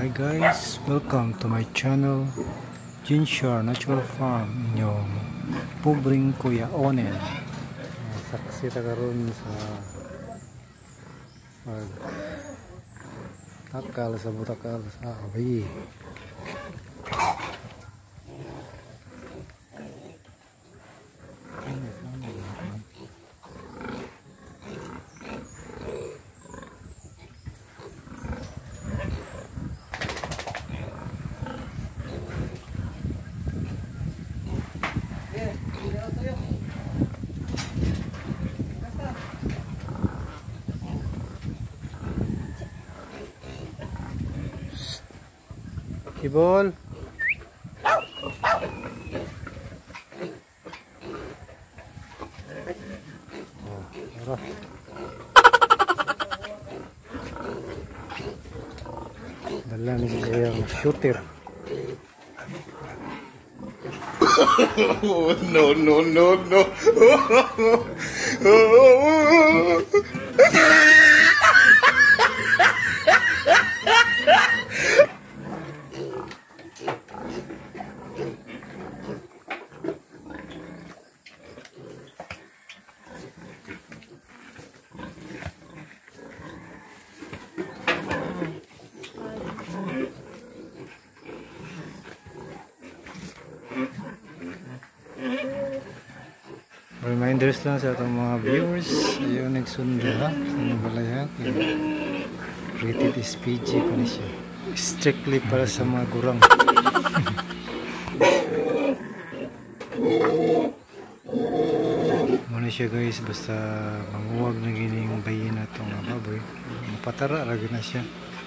Hi guys, welcome to my channel Jinshar Natural Farm, inyong pobreng Kuya Onen. Saksi ta karon sa takal sa butakal sa abay. Ibol. Dala ni siya yung shooter. Oh, no, no, no, no. Reminders lang sa atong mga viewers, ayun nagsundo ha, sa Nabalaya, rated is PG pa na siya, strictly para sa mga gurang. Muna siya guys, basta manguwag na gining bayin na itong baboy, mapatara lagi na siya.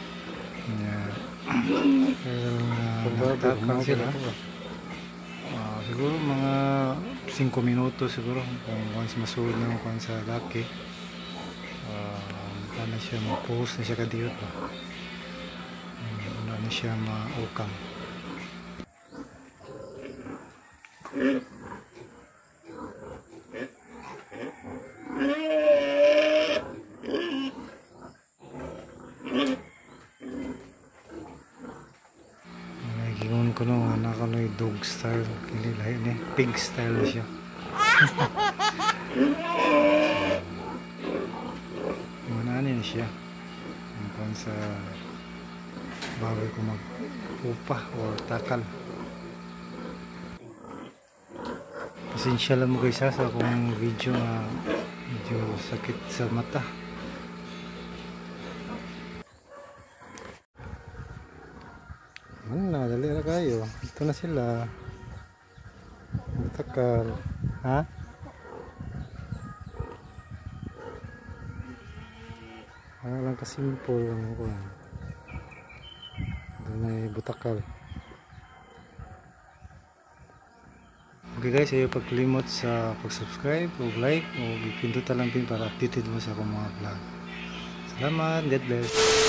Nakatakang sila. Siguro mga 5 minuto siguro kung once masulod na kung sa laki na siya ma-post na siya kadiyot ba na siya ma-ukang. Gingon ko nung anak ko na dog style, kinilahin eh, pig style na siya. Mananin siya kung sa baboy ko mag-upa or takal. Pasensya lang mo guys sa akong video na medyo sakit sa mata. Dali na kayo. Ito na sila. Takal. Ha? Ano lang kasimple lang ko. Doon ay butakal. Okay guys, ayaw pagkalimot sa pag-subscribe o like o ipindot lang pin para updated mo sa akong mga vlog. Salamat. God bless.